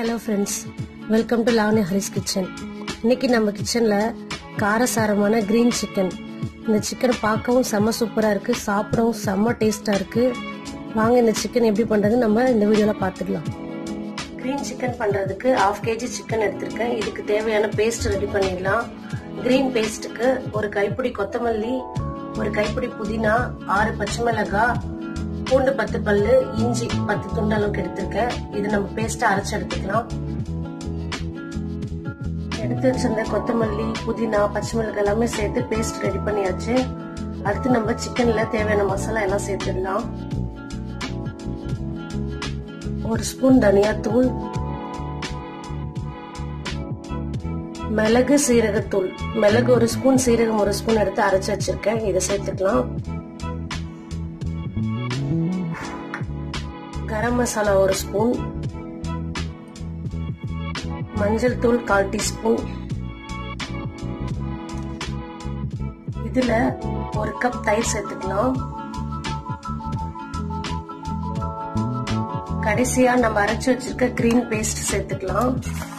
Hello friends, welcome to Lavanya Haris kitchen. இன்னைக்கு நம்ம கிச்சனில் காரசாரமான க்ரீன் சிக்கன். இந்த சிக்கன் பார்க்கவும் செம்ம சூப்பராக இருக்குது, சாப்பிடவும் செம்ம டேஸ்ட்டாக இருக்குது. வாங்க இந்த சிக்கன் எப்படி பண்ணுறது நம்ம இந்த வீடியோவில் பார்த்துக்கலாம். க்ரீன் சிக்கன் பண்ணுறதுக்கு 1/2 kg சிக்கன் எடுத்திருக்கேன். இதுக்கு தேவையான பேஸ்ட் ரெடி பண்ணிடலாம். க்ரீன் பேஸ்ட்டுக்கு ஒரு கைப்பிடி கொத்தமல்லி, ஒரு கைப்பிடி புதினா, 6 பச்சை மிளகாய், பூண்டு 10 பல்லு, இஞ்சி 10 துண்டு அளவுக்கு எடுத்திருக்கேன். இது நம்ம பேஸ்ட் அரைச்சு எடுத்துக்கலாம். எடுத்து வச்சிருந்த கொத்தமல்லி, புதினா, பச்சை மிளகாய் எல்லாமே சேர்த்து பேஸ்ட் ரெடி பண்ணியாச்சு. அடுத்து நம்ம சிக்கன்ல தேவையான மசாலா எல்லாம் சேர்த்துடலாம். 1 ஸ்பூன் தனியாத்தூள், மிளகு சீரகத்தூள், மிளகு 1 ஸ்பூன், சீரகம் 1 ஸ்பூன் எடுத்து அரைச்சு வச்சிருக்கேன். இதை சேர்த்துக்கலாம். கரம் மசாலா 1 ஸ்பூன், மஞ்சள் தூள் 1/4 டீஸ்பூன், இதுல 1 கப் தயிர் சேர்த்துக்கலாம். கடைசியா நம்ம அரைச்சு வச்சிருக்க கிரீன் பேஸ்ட் சேர்த்துக்கலாம்.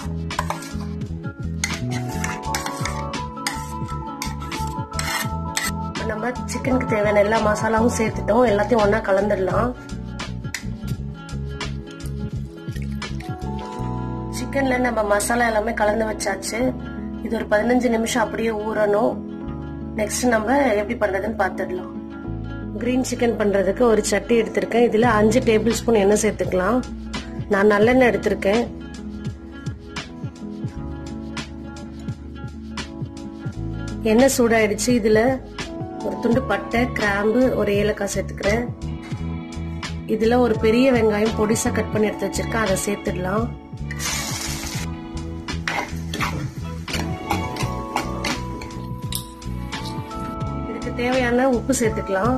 நம்ம சிக்கனுக்கு தேவையான எல்லா மசாலாவும் சேர்த்துட்டோம். எல்லாத்தையும் ஒன்னா கலந்துடலாம். சிக்கன்ல நம்ம மசாலா எல்லாமே கலந்து வச்சாச்சு. இது ஒரு 15 நிமிஷம் அப்படியே ஊறணும். நெக்ஸ்ட் நம்ம எப்படி பண்றதுன்னு பார்த்துடலாம். கிரீன் சிக்கன் பண்றதுக்கு ஒரு சட்டி எடுத்திருக்கேன். இதுல 5 டேபிள் ஸ்பூன் எண்ணெய் சேர்த்துக்கலாம். நான் நல்லெண்ணெய் எடுத்திருக்கேன். எண்ணெய் சூடாயிடுச்சு. இதுல ஒரு துண்டு பட்டை, கிராம்பு, ஒரு ஏலக்காய் சேர்த்துக்கிறேன். இதுல ஒரு பெரிய வெங்காயம் பொடிசா கட் பண்ணி எடுத்து வச்சிருக்கேன். அதை சேர்த்துடலாம். இதுக்கு தேவையான உப்பு சேர்த்துக்கலாம்.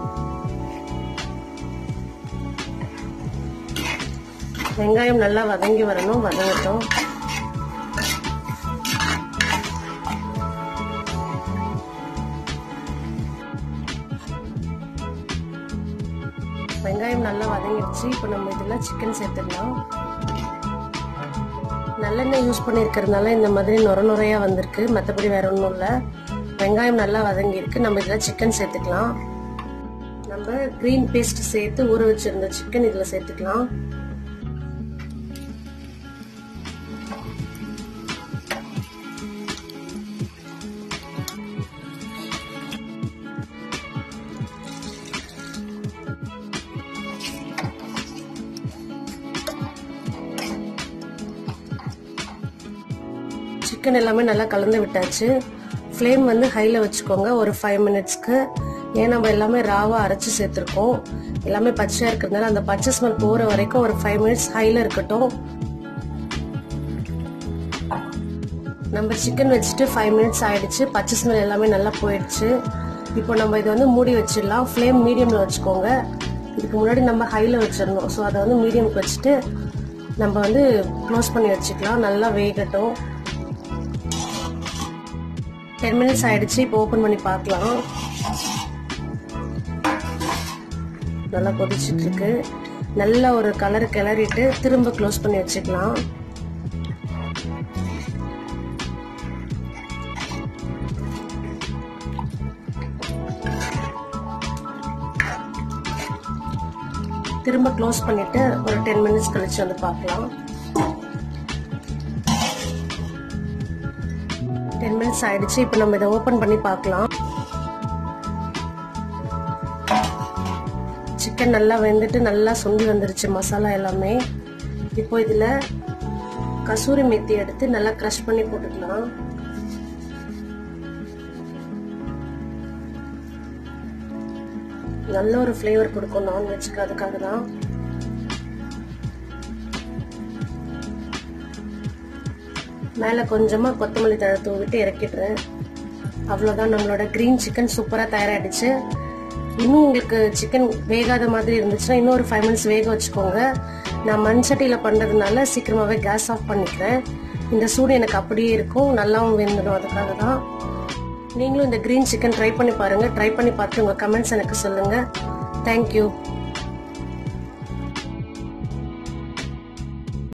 வெங்காயம் நல்லா வதங்கி வரணும். வதங்கட்டும். வெங்காயம் நல்லா வதங்கிடுச்சு. இப்போ நம்ம இதுல சிக்கன் சேர்த்துடலாம். நல்லெண்ணெய் யூஸ் பண்ணிருக்கிறதுனால இந்த மாதிரி நுரையா வந்திருக்கு. மற்றபடி வேற ஒன்றும் இல்லை. வெங்காயம் நல்லா வதங்கி இருக்கு. நம்ம இதுல சிக்கன் சேர்த்துக்கலாம். நம்ம கிரீன் பேஸ்ட் சேர்த்து ஊற வச்சிருந்த சிக்கன் இதுல சேர்த்துக்கலாம். சிக்கன் எல்லாமே நல்லா கலந்து விட்டாச்சு. ஃப்ளேம் வந்து ஹைல வச்சுக்கோங்க ஒரு 5 மினிட்ஸ்க்கு. ஏன் நம்ம எல்லாமே ராவா அரைச்சு சேர்த்துருக்கோம். எல்லாமே பச்சையா இருக்கிறதுனால அந்த பச்சை ஸ்மெல் போற வரைக்கும் ஒரு 5 மினிட்ஸ் ஹைல இருக்கட்டும். நம்ம சிக்கன் வச்சுட்டு 5 மினிட்ஸ் ஆயிடுச்சு. பச்சை ஸ்மெல் எல்லாமே நல்லா போயிடுச்சு. இப்போ நம்ம இதை வந்து மூடி வச்சிடலாம். ஃப்ளேம் மீடியம்ல வச்சுக்கோங்க. இதுக்கு முன்னாடி நம்ம ஹைல வச்சிருந்தோம். ஸோ அதை வந்து மீடியம்க்கு வச்சுட்டு நம்ம வந்து க்ளோஸ் பண்ணி வச்சுக்கலாம். நல்லா வேகட்டும். 10 மினிட்ஸ் ஆயிடுச்சு. இப்போ ஓபன் பண்ணி பார்க்கலாம். நல்லா கொதிச்சுட்டு இருக்கு. நல்ல ஒரு கலர் கிளறிட்டு திரும்ப க்ளோஸ் பண்ணி வச்சுக்கலாம். திரும்ப க்ளோஸ் பண்ணிட்டு ஒரு 10 மினிட்ஸ் கழிச்சு வந்து பார்க்கலாம். 10 மினிட்ஸ் ஆயிடுச்சு. இப்போ நம்ம இதை ஓபன் பண்ணி பார்க்கலாம். சிக்கன் நல்லா வெந்துட்டு நல்லா சுண்டி வந்துருச்சு மசாலா எல்லாமே. இப்போ இதுல கசூரி மெத்தி எடுத்து நல்லா கிரஷ் பண்ணி போட்டுக்கலாம். நல்ல ஒரு ஃப்ளேவர் கொடுக்கும் நான்வெஜ்க்கு. அதுக்காக தான். மேல கொஞ்சமா கொத்தமல்லி தழை தூவிட்டு இறக்கிடுறேன். அவ்வளவுதான், நம்மளோட கிரீன் சிக்கன் சூப்பரா தயாராகிடுச்சு. இன்னும் உங்களுக்கு சிக்கன் வேகாத மாதிரி இருந்துச்சுன்னா இன்னும் ஒரு 5 மினிட்ஸ் வேக வச்சுக்கோங்க. நான் மண்சட்டியில பண்றதுனால சீக்கிரமாவே கேஸ் ஆஃப் பண்ணிக்கிறேன். இந்த சூடு எனக்கு அப்படியே இருக்கும், நல்லாவும் வெந்துடும். அதுக்காக தான். நீங்களும் இந்த கிரீன் சிக்கன் ட்ரை பண்ணி பாருங்க. ட்ரை பண்ணி பார்த்து உங்க கமெண்ட்ஸ் எனக்கு சொல்லுங்க. தேங்க்யூ.